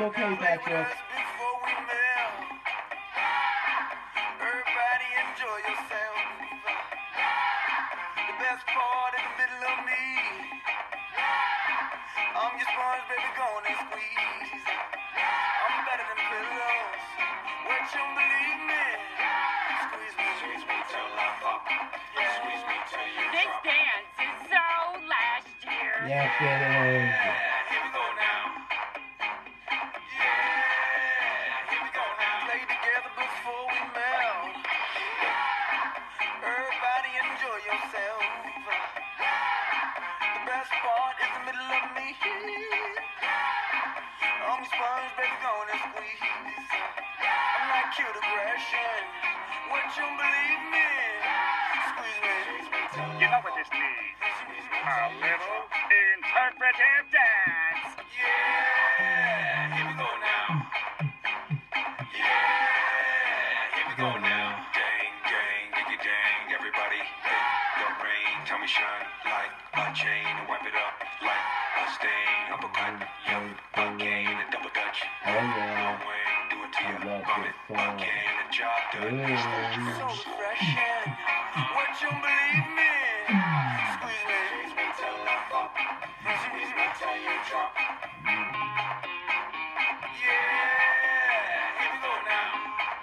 okay, Patrick. Everybody enjoy yourself. The best part in the middle of me. I'm your sponge, baby, go on and squeeze. I'm better than pillows. What you believe me? Squeeze me till I pop. Squeeze me till you drop. This dance is so last year. Yes, it is. Here we go now. Yeah, here we go now. Play together before we melt. Everybody enjoy yourself. The best part is the middle of me. I'm your sponge, baby, go on and squeeze. I'm like cute aggression. What you believe me? Squeeze me. You know what this needs? A little interpretive dance. Yeah, here we go now. Yeah, here we go now. Dang, dang, diggy dang, everybody. Hey, the rain, tell me shine like a chain and wipe it up like a stain. Uppercut, yo, again, a double dutch. Oh, yeah. Do it to you, vomit again, a job done. So refreshing. What you believe me? Squeeze me till I pop. Squeeze me till you drop. Yeah, here we go now.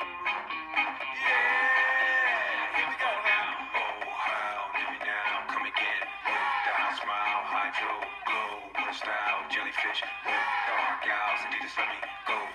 Yeah, here we go now. Oh, how, maybe now, come again. Down, smile, hydro, glow, what a style, jellyfish. Dark gals, Adidas, let me go.